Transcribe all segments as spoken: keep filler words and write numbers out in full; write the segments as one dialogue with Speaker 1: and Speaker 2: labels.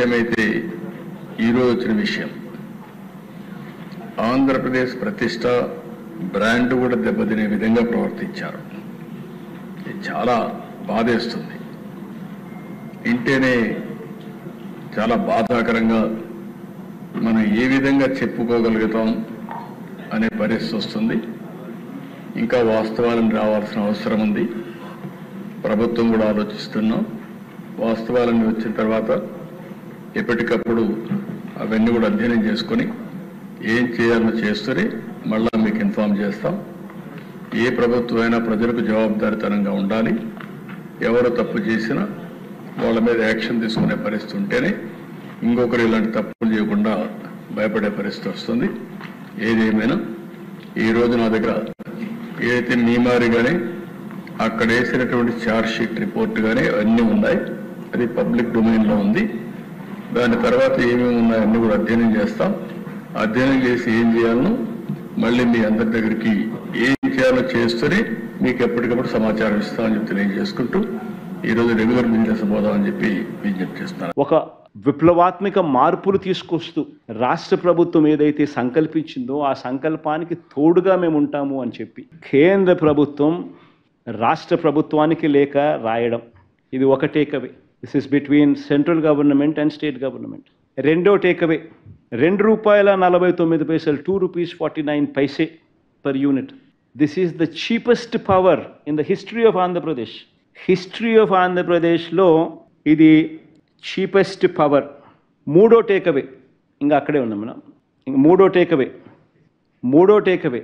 Speaker 1: విషయమైతే ఈరోజు వచ్చిన విషయం ఆంధ్రప్రదేశ్ ప్రతిష్ట బ్రాండ్ కూడా దెబ్బతినే విధంగా ప్రవర్తించారు. ఇది చాలా బాధేస్తుంది. ఇంటేనే చాలా బాధాకరంగా మనం ఏ విధంగా చెప్పుకోగలుగుతాం అనే పరిస్థితి వస్తుంది. ఇంకా వాస్తవాలను రావాల్సిన అవసరం ఉంది. ప్రభుత్వం కూడా ఆలోచిస్తున్నాం. వాస్తవాలన్నీ వచ్చిన తర్వాత ఎప్పటికప్పుడు అవన్నీ కూడా అధ్యయనం చేసుకొని ఏం చేయాలో చేస్తూనే మళ్ళా మీకు ఇన్ఫార్మ్ చేస్తాం. ఏ ప్రభుత్వం అయినా ప్రజలకు జవాబుదారీతనంగా ఉండాలి. ఎవరు తప్పు చేసినా వాళ్ళ మీద యాక్షన్ తీసుకునే పరిస్థితి ఉంటేనే ఇంకొకరు ఇలాంటి తప్పులు చేయకుండా భయపడే పరిస్థితి వస్తుంది. ఏదేమైనా ఈరోజు నా దగ్గర ఏదైతే మీమారి కానీ అక్కడ వేసినటువంటి ఛార్జ్ షీట్ రిపోర్ట్ కానీ అన్నీ ఉన్నాయి. అది పబ్లిక్ డొమైన్లో ఉంది. దాని తర్వాత ఏమేమి ఉన్నాయో అన్నీ కూడా అధ్యయనం చేస్తాం. అధ్యయనం చేసి ఏం చేయాలనో మళ్ళీ మీ అందరి దగ్గరికి ఏం చేయాలో చేస్తూనే మీకు ఎప్పటికప్పుడు సమాచారం ఇస్తామని చెప్పి తెలియజేసుకుంటూ ఈరోజు రెగ్యులర్ బిజినెస్ పోదామని చెప్పి విజ్ఞప్తి చేస్తున్నాను.
Speaker 2: ఒక విప్లవాత్మక మార్పులు తీసుకొస్తూ రాష్ట్ర ప్రభుత్వం ఏదైతే సంకల్పించిందో ఆ సంకల్పానికి తోడుగా మేము ఉంటాము అని చెప్పి కేంద్ర ప్రభుత్వం రాష్ట్ర ప్రభుత్వానికి లేఖ రాయడం, ఇది ఒక takeaway. This is between central government and state government. రెండో టేకవే, రెండు రూపాయల నలభై తొమ్మిది పైసలు two rupees forty nine paise per unit. This is the cheapest power in the history of Andhra Pradesh. History of ఆంధ్రప్రదేశ్లో ఇది చీపెస్ట్ పవర్. మూడో టేకవే, ఇంకా అక్కడే ఉన్నాం మనం. ఇంక మూడో టేకవే మూడో టేకవే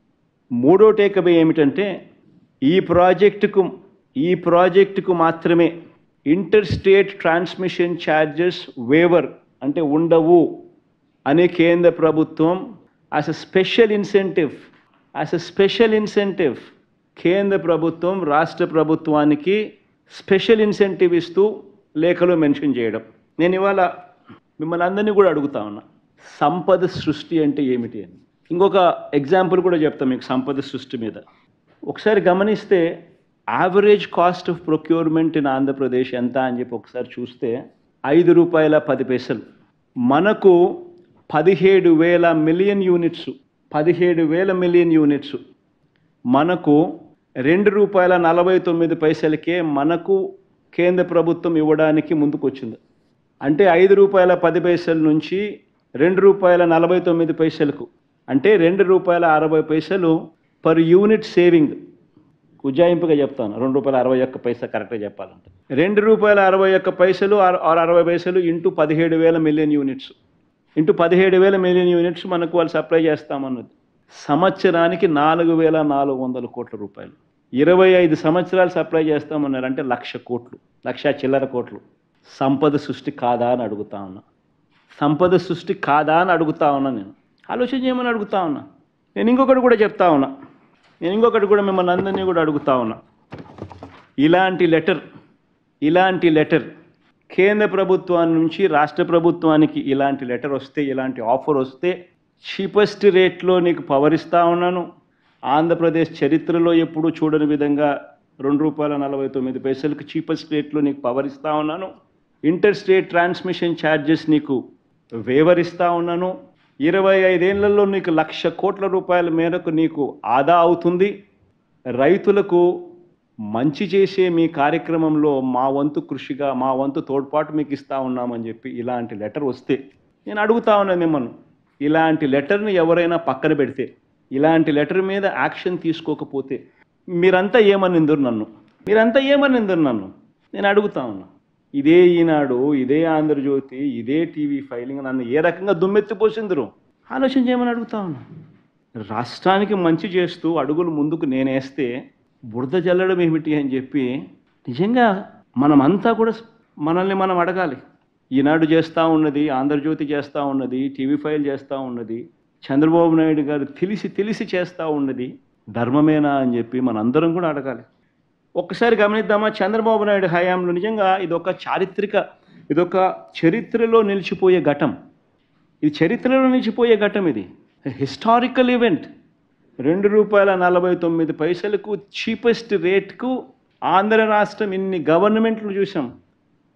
Speaker 2: మూడో టేకవే ఏమిటంటే ఈ ప్రాజెక్టుకు ఈ ప్రాజెక్టుకు మాత్రమే inter state transmission charges waiver అంటే ఉండవు అనే కేంద్ర ప్రభుత్వం as a special incentive as a special incentive కేంద్ర ప్రభుత్వం రాష్ట్ర ప్రభుత్వానికి స్పెషల్ ఇన్సెంటివ్ ఇస్తూ లేఖలో మెన్షన్ చేయడం. నేను ఇవాళ మిమ్మల్ని అందరినీ కూడా అడుగుతా ఉన్నా, సంపద సృష్టి అంటే ఏమిటి అని. ఇంకొక ఎగ్జాంపుల్ కూడా చెప్తాను మీకు సంపద సృష్టి మీద. ఒకసారి గమనిస్తే average cost of procurement in Andhra Pradesh ఎంత అని చెప్పి ఒకసారి చూస్తే ఐదు రూపాయల పది పైసలు. మనకు పదిహేడు వేల మిలియన్ యూనిట్స్ పదిహేడు వేల మిలియన్ యూనిట్స్ మనకు రెండు రూపాయల నలభై తొమ్మిది పైసలకే మనకు కేంద్ర ప్రభుత్వం ఇవ్వడానికి ముందుకు వచ్చింది. అంటే ఐదు రూపాయల పది పైసల నుంచి రెండు రూపాయల నలభై తొమ్మిది పైసలకు అంటే రెండు రూపాయల అరవై పైసలు పర్ యూనిట్ సేవింగ్. ఉజ్జాయింపుగా చెప్తాను, రెండు రూపాయల అరవై ఒక్క పైసా కరెక్ట్గా చెప్పాలంటే రెండు రూపాయల అరవై ఒక్క పైసలు ఆరు అరవై పైసలు ఇంటూ పదిహేడు వేల మిలియన్ యూనిట్స్ ఇంటూ పదిహేడు వేల మిలియన్ యూనిట్స్ మనకు వాళ్ళు సప్లై చేస్తామన్నది. సంవత్సరానికి నాలుగు వేల నాలుగు వందల కోట్ల రూపాయలు. ఇరవై ఐదు సంవత్సరాలు సప్లై చేస్తామన్నారు అంటే లక్ష కోట్లు లక్ష చిల్లర కోట్లు. సంపద సృష్టి కాదా అని అడుగుతా ఉన్నా. సంపద సృష్టి కాదా అని అడుగుతా ఉన్నా. నేను ఆలోచన చేయమని అడుగుతా ఉన్నా. నేను ఇంకొకటి కూడా చెప్తా ఉన్నా నేను ఇంకొకటి కూడా మిమ్మల్ని అందరినీ కూడా అడుగుతా ఉన్నా. ఇలాంటి లెటర్ ఇలాంటి లెటర్ కేంద్ర ప్రభుత్వాన్ని నుంచి రాష్ట్ర ప్రభుత్వానికి ఇలాంటి లెటర్ వస్తే, ఇలాంటి ఆఫర్ వస్తే చీపెస్ట్ రేట్లో నీకు పవర్ ఇస్తూ ఉన్నాను. ఆంధ్రప్రదేశ్ చరిత్రలో ఎప్పుడూ చూడని విధంగా రెండు రూపాయల నలభై తొమ్మిది పైసలకు చీపెస్ట్ రేట్లో నీకు పవర్ ఇస్తూ ఉన్నాను. ఇంటర్ స్టేట్ ట్రాన్స్మిషన్ ఛార్జెస్ నీకు వేవర్ ఇస్తూ ఉన్నాను. ఇరవై ఐదేళ్లలో నీకు లక్ష కోట్ల రూపాయల మేరకు నీకు ఆదా అవుతుంది. రైతులకు మంచి చేసే మీ కార్యక్రమంలో మా వంతు కృషిగా మా వంతు తోడ్పాటు మీకు ఇస్తూ ఉన్నామని చెప్పి ఇలాంటి లెటర్ వస్తే నేను అడుగుతా ఉన్నాను మిమ్మల్ని, ఇలాంటి లెటర్ని ఎవరైనా పక్కన పెడితే, ఇలాంటి లెటర్ మీద యాక్షన్ తీసుకోకపోతే మీరంతా ఏమనిందురు నన్ను మీరంతా ఏమనిందురు నన్ను నేను అడుగుతా ఉన్నా. ఇదే ఈనాడు, ఇదే ఆంధ్రజ్యోతి, ఇదే టీవీ ఫైలింగ్ నన్ను ఏ రకంగా దుమ్మెత్తిపోసిందరు ఆలోచన చేయమని అడుగుతా ఉన్నా. రాష్ట్రానికి మంచి చేస్తూ అడుగులు ముందుకు నేనేస్తే బురద జల్లడం ఏమిటి అని చెప్పి నిజంగా మనమంతా కూడా మనల్ని మనం అడగాలి. ఈనాడు చేస్తూ ఉన్నది, ఆంధ్రజ్యోతి చేస్తూ ఉన్నది, టీవీ ఫైల్ చేస్తూ ఉన్నది, చంద్రబాబు నాయుడు గారు తెలిసి తెలిసి చేస్తూ ఉన్నది ధర్మమేనా అని చెప్పి మనందరం కూడా అడగాలి. ఒక్కసారి గమనిద్దామా, చంద్రబాబు నాయుడు హయాంలో నిజంగా ఇదొక చారిత్రక ఇదొక చరిత్రలో నిలిచిపోయే ఘటం. ఇది చరిత్రలో నిలిచిపోయే ఘటం. ఇది హిస్టారికల్ ఈవెంట్. రెండు రూపాయల నలభై తొమ్మిది పైసలకు చీపెస్ట్ రేట్కు ఆంధ్ర రాష్ట్రం ఇన్ని గవర్నమెంట్లు చూసాం.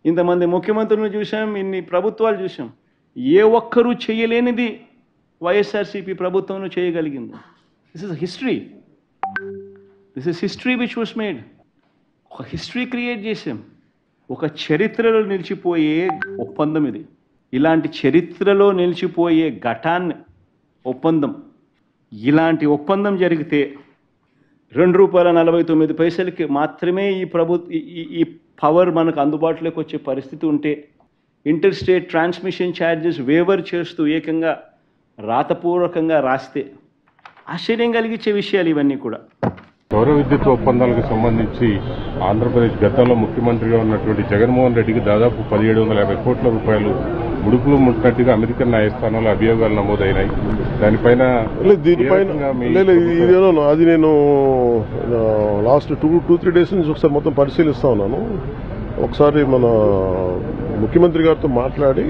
Speaker 2: ఇంతమంది ముఖ్యమంత్రులను చూసాం, ఇన్ని ప్రభుత్వాలు చూసాం. ఏ ఒక్కరూ చేయలేనిది వైఎస్ఆర్సీపీ ప్రభుత్వం చేయగలిగింది. This is history. This is history which was made. ఒక హిస్టరీ క్రియేట్ చేసాం. ఒక చరిత్రలో నిలిచిపోయే ఒప్పందం ఇది. ఇలాంటి చరిత్రలో నిలిచిపోయే ఘటాన్ని ఒప్పందం, ఇలాంటి ఒప్పందం జరిగితే రెండు రూపాయల నలభై తొమ్మిది పైసలకి మాత్రమే ఈ ప్రభు ఈ పవర్ మనకు అందుబాటులోకి వచ్చే పరిస్థితి ఉంటే, inter state transmission charges waiver చేస్తూ ఏకంగా రాతపూర్వకంగా రాస్తే ఆశ్చర్యం కలిగించే విషయాలు ఇవన్నీ కూడా.
Speaker 3: సౌర విద్యుత్ ఒప్పందాలకు సంబంధించి ఆంధ్రప్రదేశ్ గతంలో ముఖ్యమంత్రిగా ఉన్నటువంటి జగన్మోహన్ రెడ్డికి దాదాపు పదిహేడు వందల యాభై కోట్ల రూపాయలు ముడుపులు ముట్టినట్టుగా అమెరికన్ న్యాయస్థానంలో అభియోగాలు నమోదైనాయి. దానిపైన
Speaker 4: ఇదేనో అది నేను last two two three days నుంచి ఒకసారి మొత్తం పరిశీలిస్తా ఉన్నాను. ఒకసారి మన ముఖ్యమంత్రి గారితో మాట్లాడి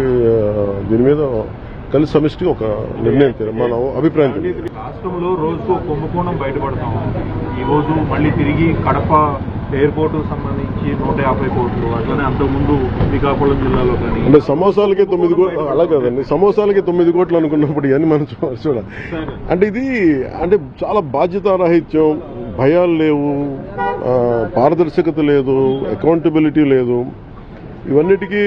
Speaker 4: దీని మీద కలిసి సమిష్టి ఒక నిర్ణయం మన అభిప్రాయం.
Speaker 5: రాష్ట్రంలో రోజుకు కుంభకోణం బయటపడతాం. ఈ రోజు మళ్ళీ తిరిగి కడప ఎయిర్పోర్ట్ సంబంధించి నూట యాభై కోట్లు, అట్లనే అంతకుముందు శ్రీకాకుళం జిల్లాలో కానీ
Speaker 4: అంటే సమోసాలకే తొమ్మిది కోట్లు అలా కదండి, సమోసాలకే తొమ్మిది కోట్లు అనుకున్నప్పుడు ఇవన్నీ మనం చూడ అంటే ఇది అంటే చాలా బాధ్యతారాహిత్యం, భయాలు లేవు, పారదర్శకత లేదు, అకౌంటబిలిటీ లేదు. ఇవన్నిటికీ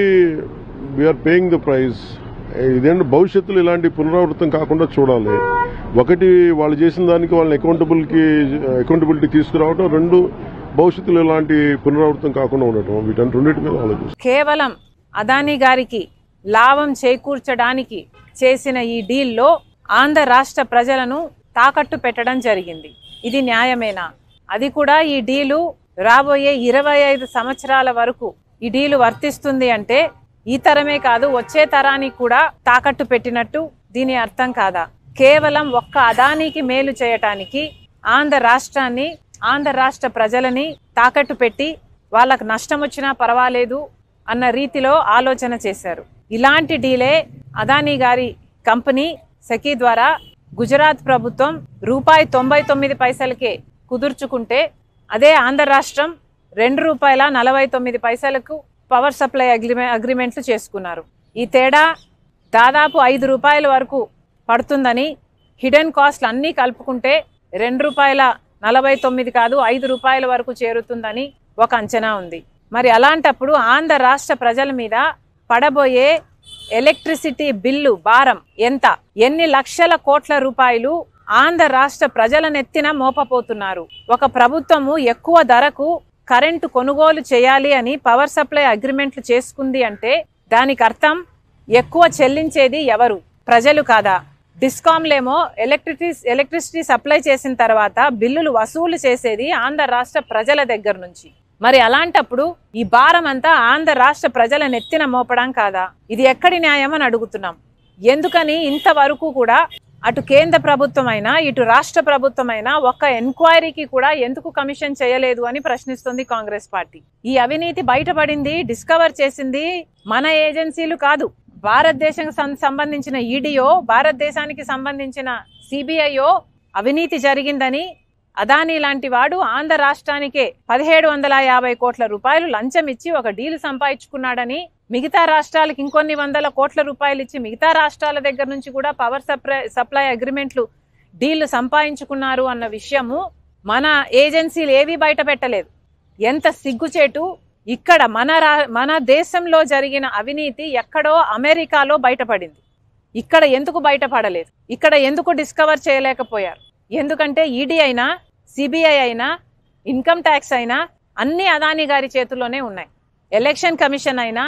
Speaker 4: వీఆర్ పేయింగ్ ద ప్రైజ్. ఇదేంటి భవిష్యత్తులో ఇలాంటి పునరావృతం కాకుండా చూడాలి. ఒకటి వాళ్ళు చేసిన దానికి వాళ్ళని అకౌంటబుల్కి అకౌంటబిలిటీ తీసుకురావడం, రెండు భవిష్యత్తులో ఇలాంటి పునరావృతం కాకుండా ఉండటం, వీటన్ని రెండింటి మీద ఆలోచిస్తాం.
Speaker 6: కేవలం అదానీ గారికి లాభం చేకూర్చడానికి చేసిన ఈ డీల్లో ఆంధ్ర రాష్ట్ర ప్రజలను తాకట్టు పెట్టడం జరిగింది. ఇది న్యాయమేనా? అది కూడా ఈ డీలు రాబోయే ఇరవై ఐదు సంవత్సరాల వరకు ఈ డీలు వర్తిస్తుంది అంటే ఈ తరమే కాదు వచ్చే తరానికి కూడా తాకట్టు పెట్టినట్టు దీని అర్థం కాదా? కేవలం ఒక్క అదానికి మేలు చేయటానికి ఆంధ్ర రాష్ట్రాన్ని, ఆంధ్ర రాష్ట్ర ప్రజలని తాకట్టు పెట్టి వాళ్ళకు నష్టం వచ్చినా పర్వాలేదు అన్న రీతిలో ఆలోచన చేశారు. ఇలాంటి డీలే అదానీ గారి కంపెనీ సెకీ ద్వారా గుజరాత్ ప్రభుత్వం రూపాయి తొంభై తొమ్మిది పైసలకే కుదుర్చుకుంటే, అదే ఆంధ్ర రాష్ట్రం రెండు రూపాయల నలభై తొమ్మిది పైసలకు పవర్ సప్లై అగ్రిమె అగ్రిమెంట్లు చేసుకున్నారు. ఈ తేడా దాదాపు ఐదు రూపాయల వరకు పడుతుందని, హిడెన్ కాస్ట్లు అన్నీ కలుపుకుంటే రెండు రూపాయల నలభై తొమ్మిది కాదు ఐదు రూపాయల వరకు చేరుతుందని ఒక అంచనా ఉంది. మరి అలాంటప్పుడు ఆంధ్ర రాష్ట్ర ప్రజల మీద పడబోయే ఎలక్ట్రిసిటీ బిల్లు భారం ఎంత? ఎన్ని లక్షల కోట్ల రూపాయలు ఆంధ్ర రాష్ట్ర ప్రజల నెత్తిన మోపపోతున్నారు. ఒక ప్రభుత్వము ఎక్కువ ధరకు కరెంటు కొనుగోలు చేయాలి అని పవర్ సప్లై అగ్రిమెంట్లు చేసుకుంది అంటే దానికి అర్థం ఎక్కువ చెల్లించేది ఎవరు? ప్రజలు కాదా? డిస్కామ్లేమో ఎలక్ట్రిసిటీ ఎలక్ట్రిసిటీ సప్లై చేసిన తర్వాత బిల్లులు వసూలు చేసేది ఆంధ్ర రాష్ట్ర ప్రజల దగ్గర నుంచి. మరి అలాంటప్పుడు ఈ భారం అంతా ఆంధ్ర రాష్ట్ర ప్రజల నెత్తిన మోపడం కాదా? ఇది ఎక్కడి న్యాయం అని అడుగుతున్నాం. ఎందుకని ఇంతవరకు కూడా అటు కేంద్ర ప్రభుత్వమైనా ఇటు రాష్ట్ర ప్రభుత్వమైనా ఒక్క ఎంక్వైరీకి కూడా ఎందుకు కమిషన్ చేయలేదు అని ప్రశ్నిస్తుంది కాంగ్రెస్ పార్టీ. ఈ అవినీతి బయటపడింది, డిస్కవర్ చేసింది మన ఏజెన్సీలు కాదు. భారతదేశం సంబంధించిన ఈడీఓ, భారతదేశానికి సంబంధించిన సిబిఐఓ అవినీతి జరిగిందని అదానీ లాంటి వాడు ఆంధ్ర రాష్ట్రానికే పదిహేడు వందల యాభై కోట్ల రూపాయలు లంచం ఇచ్చి ఒక డీలు సంపాదించుకున్నాడని, మిగతా రాష్ట్రాలకు ఇంకొన్ని వందల కోట్ల రూపాయలు ఇచ్చి మిగతా రాష్ట్రాల దగ్గర నుంచి కూడా పవర్ సప్లై సప్లై అగ్రిమెంట్లు డీళ్లు సంపాదించుకున్నారు అన్న విషయము మన ఏజెన్సీలు ఏవి బయట పెట్టలేదు. ఎంత సిగ్గుచేటు! ఇక్కడ మన మన దేశంలో జరిగిన అవినీతి ఎక్కడో అమెరికాలో బయటపడింది. ఇక్కడ ఎందుకు బయటపడలేదు? ఇక్కడ ఎందుకు డిస్కవర్ చేయలేకపోయారు? ఎందుకంటే ఈడీ అయినా, సిబిఐ అయినా, ఇన్కమ్ ట్యాక్స్ అయినా అన్ని అదానీ గారి చేతుల్లోనే ఉన్నాయి. ఎలక్షన్ కమిషన్ అయినా,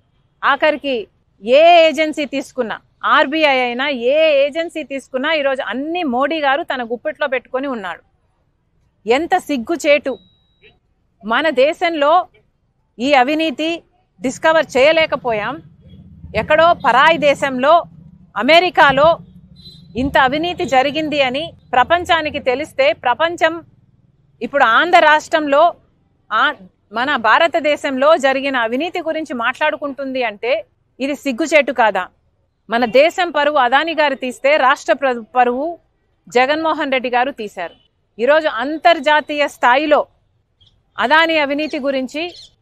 Speaker 6: ఆఖరికి ఏ ఏజెన్సీ తీసుకున్నా, ఆర్బీఐ అయినా, ఏ ఏజెన్సీ తీసుకున్నా ఈరోజు అన్ని మోడీ గారు తన గుప్పెట్లో పెట్టుకొని ఉన్నాడు. ఎంత సిగ్గుచేటు! మన దేశంలో ఈ అవినీతి డిస్కవర్ చేయలేకపోయాం. ఎక్కడో పరాయి దేశంలో, అమెరికాలో ఇంత అవినీతి జరిగింది అని ప్రపంచానికి తెలిస్తే ప్రపంచం ఇప్పుడు ఆంధ్ర రాష్ట్రంలో మన భారతదేశంలో జరిగిన అవినీతి గురించి మాట్లాడుకుంటుంది అంటే ఇది సిగ్గుచేటు కాదా? మన దేశం పరువు అదానీ గారు తీస్తే రాష్ట్ర పరువు జగన్మోహన్ రెడ్డి గారు తీశారు. ఈరోజు అంతర్జాతీయ స్థాయిలో అదానీ అవినీతి గురించి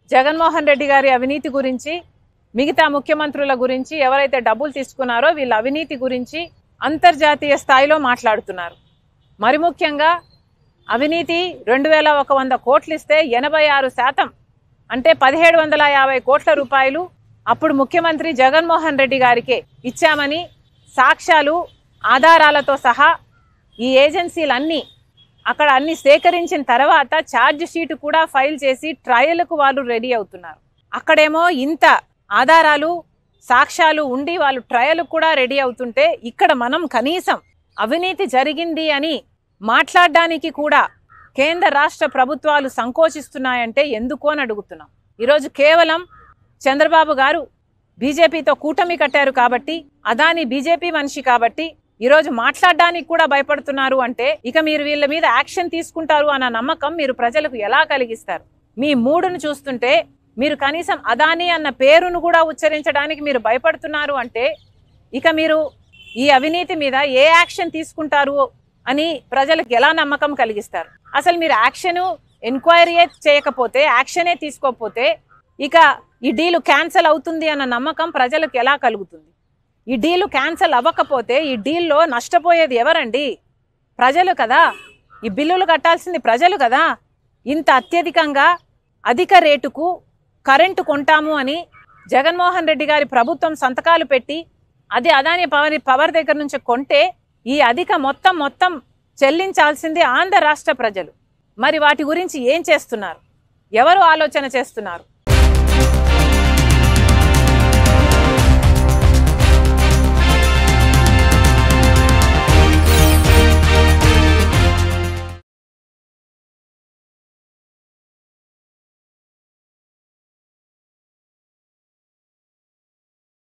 Speaker 6: జగన్మోహన్ రెడ్డి గారి అవినీతి గురించి, మిగతా ముఖ్యమంత్రుల గురించి, ఎవరైతే డబ్బులు తీసుకున్నారో వీళ్ళ అవినీతి గురించి అంతర్జాతీయ స్థాయిలో మాట్లాడుతున్నారు. మరి ముఖ్యంగా అవినీతి రెండు వేల ఒక వంద కోట్లు ఇస్తే ఎనభై ఆరు శాతం అంటే పదిహేడు వందల యాభై కోట్ల రూపాయలు అప్పుడు ముఖ్యమంత్రి జగన్మోహన్ రెడ్డి గారికే ఇచ్చామని సాక్ష్యాలు ఆధారాలతో సహా ఈ ఏజెన్సీలన్నీ అక్కడ అన్ని సేకరించిన తర్వాత ఛార్జ్ షీట్ కూడా ఫైల్ చేసి ట్రయల్కు వాళ్ళు రెడీ అవుతున్నారు. అక్కడేమో ఇంత ఆధారాలు సాక్ష్యాలు ఉండి వాళ్ళు ట్రయల్ కూడా రెడీ అవుతుంటే ఇక్కడ మనం కనీసం అవినీతి జరిగింది అని మాట్లాడడానికి కూడా కేంద్ర రాష్ట్ర ప్రభుత్వాలు సంకోచిస్తున్నాయంటే ఎందుకు అని అడుగుతున్నాం. ఈరోజు కేవలం చంద్రబాబు గారు బీజేపీతో కూటమి కట్టారు కాబట్టి, అదాని బీజేపీ మనిషి కాబట్టి ఈరోజు మాట్లాడడానికి కూడా భయపడుతున్నారు అంటే ఇక మీరు వీళ్ళ మీద యాక్షన్ తీసుకుంటారు అన్న నమ్మకం మీరు ప్రజలకు ఎలా కలిగిస్తారు? మీ మూడును చూస్తుంటే మీరు కనీసం అదాని అన్న పేరును కూడా ఉచ్చరించడానికి మీరు భయపడుతున్నారు అంటే ఇక మీరు ఈ అవినీతి మీద ఏ యాక్షన్ తీసుకుంటారు అని ప్రజలకు ఎలా నమ్మకం కలిగిస్తారు? అసలు మీరు యాక్షన్ ఎంక్వైరీ చేయకపోతే, యాక్షనే తీసుకోకపోతే ఇక ఈ డీలు క్యాన్సల్ అవుతుంది అన్న నమ్మకం ప్రజలకు ఎలా కలుగుతుంది? ఈ డీలు క్యాన్సల్ అవ్వకపోతే ఈ డీల్లో నష్టపోయేది ఎవరండి? ప్రజలు కదా. ఈ బిల్లులు కట్టాల్సింది ప్రజలు కదా. ఇంత అత్యధికంగా అధిక రేటుకు కరెంటు కొంటాము అని జగన్మోహన్ రెడ్డి గారి ప్రభుత్వం సంతకాలు పెట్టి అది అదాని పవర్ పవర్ దగ్గర నుంచి కొంటే ఈ అధిక మొత్తం మొత్తం చెల్లించాల్సింది ఆంధ్ర రాష్ట్ర ప్రజలు. మరి వాటి గురించి ఏం చేస్తున్నారు? ఎవరు ఆలోచన చేస్తున్నారు?